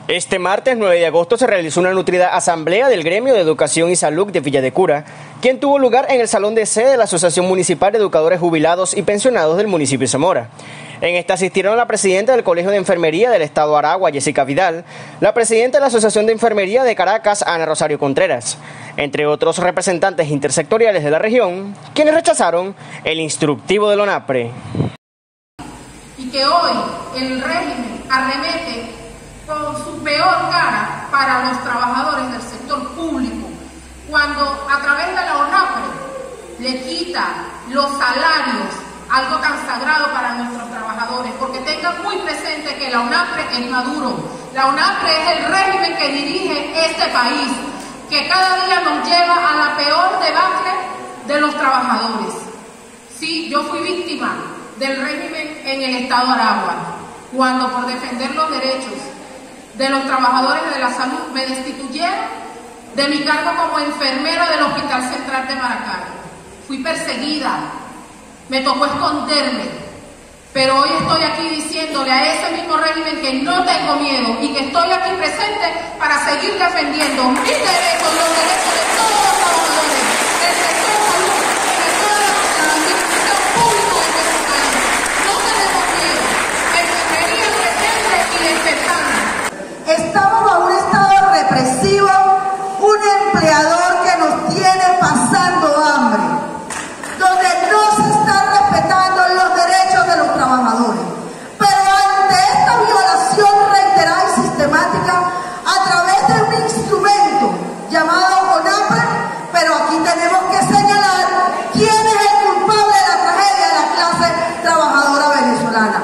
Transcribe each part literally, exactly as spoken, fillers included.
Este martes nueve de agosto se realizó una nutrida asamblea del Gremio de Educación y Salud de Villa de Cura, quien tuvo lugar en el salón de sede de la Asociación Municipal de Educadores Jubilados y Pensionados del municipio de Zamora. En esta asistieron la presidenta del Colegio de Enfermería del Estado Aragua, Jessica Vidal, la presidenta de la Asociación de Enfermería de Caracas, Ana Rosario Contreras, entre otros representantes intersectoriales de la región, quienes rechazaron el instructivo de la ONAPRE. Y que hoy el régimen arremete con su peor cara para los trabajadores del sector público, cuando a través de la ONAPRE le quita los salarios, algo tan sagrado para nuestros trabajadores, porque tengan muy presente que la ONAPRE es Maduro, la ONAPRE es el régimen que dirige este país, que cada día nos lleva a la peor debacle de los trabajadores. Sí, yo fui víctima del régimen en el estado Aragua, cuando por defender los derechos de los trabajadores de la salud me destituyeron de mi cargo como enfermera del Hospital Central de Maracay. Fui perseguida, me tocó esconderme, pero hoy estoy aquí diciéndole a ese mismo régimen que no tengo miedo y que estoy aquí presente para seguir defendiendo mis derechos, los derechos de todos los trabajadores del sector salud, de toda la administración pública de este país. No tenemos miedo, enfermería presente y empezando. Estamos bajo un estado represivo, un empleador que nos tiene pasando hambre, donde no se están respetando los derechos de los trabajadores. Pero ante esta violación reiterada y sistemática, a través de un instrumento llamado ONAPRE, pero aquí tenemos que señalar quién es el culpable de la tragedia de la clase trabajadora venezolana.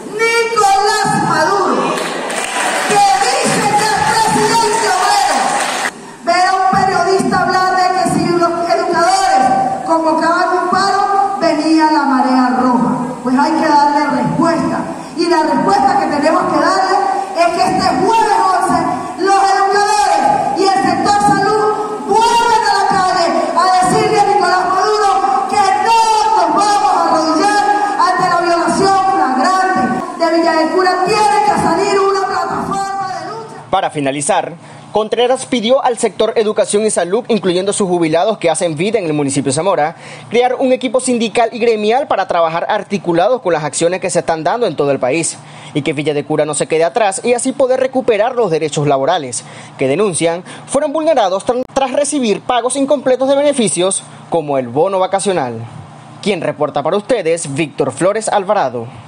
Nicolás Maduro, que dice que es presidente obrero. Ver a un periodista hablar de que si los educadores convocaban un paro, venía la marea roja. Pues hay que darle respuesta. Y la respuesta que tenemos que darle es que este jueves once, los educadores y el sector salud vuelven a la calle a decirle a Nicolás Maduro que no nos vamos a arrodillar ante la violación flagrante de Villa de Cura. Tiene que salir una plataforma de lucha. Para finalizar, Contreras pidió al sector educación y salud, incluyendo sus jubilados que hacen vida en el municipio de Zamora, crear un equipo sindical y gremial para trabajar articulados con las acciones que se están dando en todo el país y que Villa de Cura no se quede atrás y así poder recuperar los derechos laborales, que denuncian fueron vulnerados tras recibir pagos incompletos de beneficios como el bono vacacional. Quien reporta para ustedes, Víctor Flores Alvarado.